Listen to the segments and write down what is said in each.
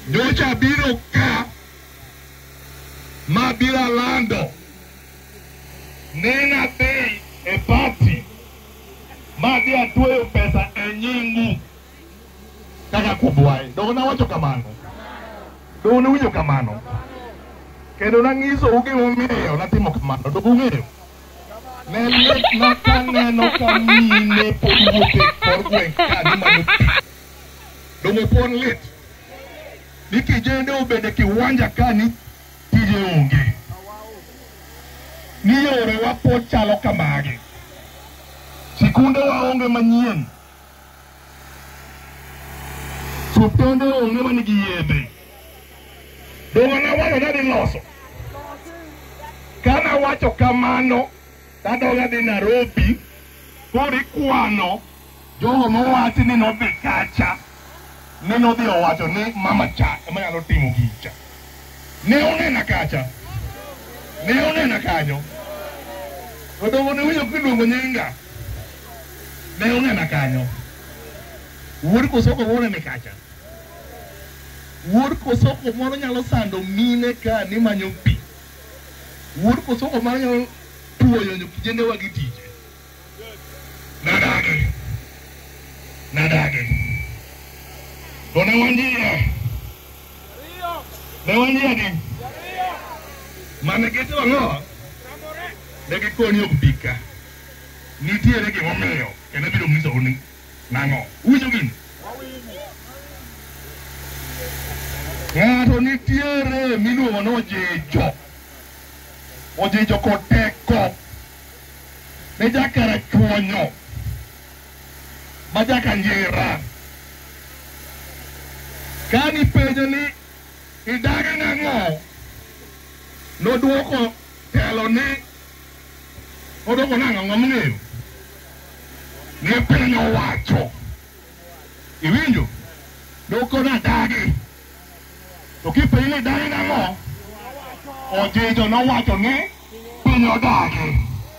Nyocha biro ka ma bira lando nena bei e party ma dia tuwe pesa e nyingu kaka kubwai. Dogo na wacho kamano. Dogo na winjo kamano. Kendo na ngiso ugi momiyo na timo kamano. Dogo ng'eyo. Ne lek na kaneno kamine poduote korgwen kani manupi. Dogo pon lit. Niki jende ubende kiwanja kani tije unge. Ni yore wapo chalo kamagi. Sikunde waonge Manyien. Suptonde onge manigi yedhe. Dogo na walo nadi loso. Kana wacho kamano, tadoga di Nairobi, kori kwano, joho mowati ni nodhi kacha, ni nodhi owacho ni mama cha, ema nyalo timo gicha. Ne onena kacha. Ne onena kanyo. Dogo ne winjo kiluongo nyinga. Ne onena kanyo. Wuod kosoko wonene kacha. Wuod kosoko moro nyalo sando mine ka ni manyo pi. Wuod kosoko moro nyalo tuoyo kijende wa gitije. Nadage. Kona wanjia. Ne wanjia di. Mane geto wango. Dege koni okbika. Nitiere gimomiyo kendo biro nyiso ni nango. Uwinjo gini? Ng'ato nitiere miluongo ni Ogingo. Ogingo koteko. Ne jakara chuonyo. Ma jaka njira. Kani penjo ni idaga nang'o. Noduoko telo ni odoko nang'o ng'omng'eyo. Ne penjo wacho. Iwinjo? Doko na dagi. To kipenjo dagi nang'o. Ogingo nowacho ni pinyo dagi.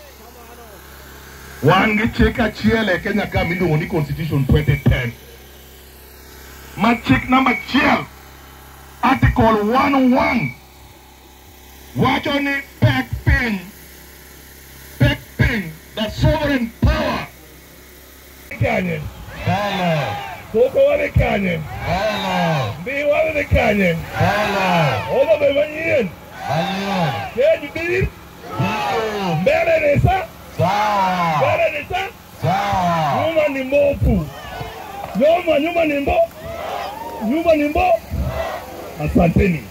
Wan gi chik achiel e Kenya ka miluongo ni Constitution 2010. Ma chik namba achiel, Article 101, wacho ni pek piny, the sovereign power. Kanye? Hello. Koko wane kanye? Hello. Ndhiwa wane kanye? Hello. Homabay Manyien? Manyien. Kenyu dir? Dio. Mbele nisa? Sawa. Mbele nisa? Sawa. Nyuma ni mbopu. Nyuma ni mbo? Nyuma ni mbo? Asanteni.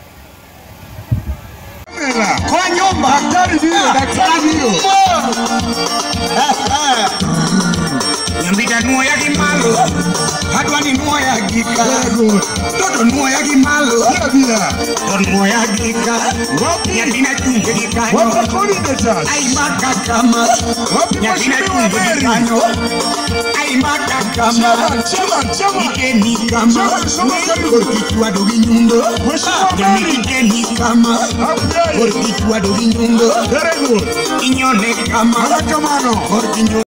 Kwa nyumba. Daktari dio. Nyambita nuo ya kimalo. Hadwa ni nuo ya gika. Toto nuo ya kimalo. Toto nuo ya gika. Nyambina chunge gikanyo. Ay maka kama. Nyambina chunge gikanyo. Ay maka kama. Nike ni kama. Orkichwa dogi nyundo. Nike ni kama. Orkichwa dogi nyundo. Inyone kama. Orkichwa